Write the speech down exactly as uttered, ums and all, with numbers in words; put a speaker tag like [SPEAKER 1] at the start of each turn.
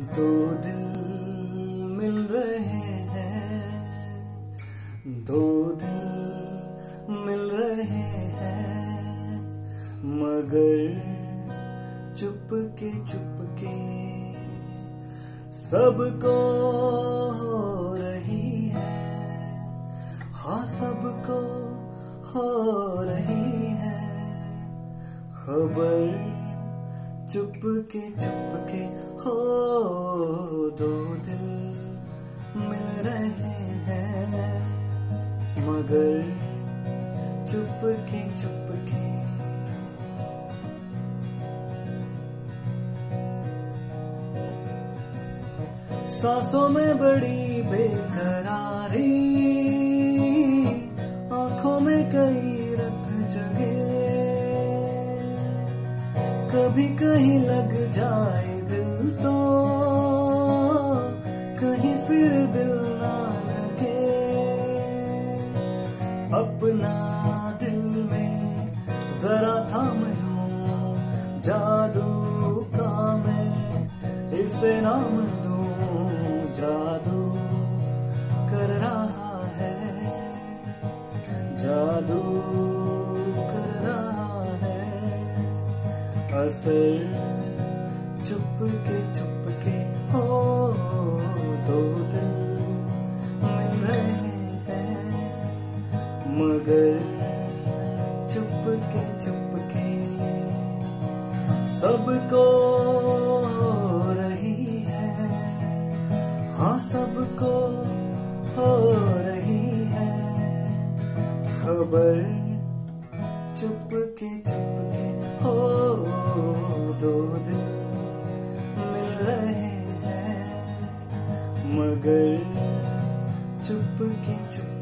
[SPEAKER 1] दो दिल मिल रहे हैं, दो दिल मिल रहे हैं, मगर चुपके चुपके सबको हो रही है, हाँ सबको हो रही है खबर। चुपके चुपके हो दो दिल मिल रहे हैं, मगर चुपके चुपके। सांसों में बड़ी बेकरारी, आंखों में कई रत जगे, कभी कहीं लग जाए दिल तो कहीं फिर दिल ना लगे। अपना दिल में जरा थाम लूं, जादू का मैं इसे नाम दूं, जादू कर रहा है, जादू कर रहा है असर। चुपके चुपके हो दो दिल मिल रहे हैं, मगर चुपके चुपके सबको हो रही है, हाँ सबको हो रही है खबर। चुपके चुपके हो दो दिल मिल रहे हैं, मगर चुपके चुपके।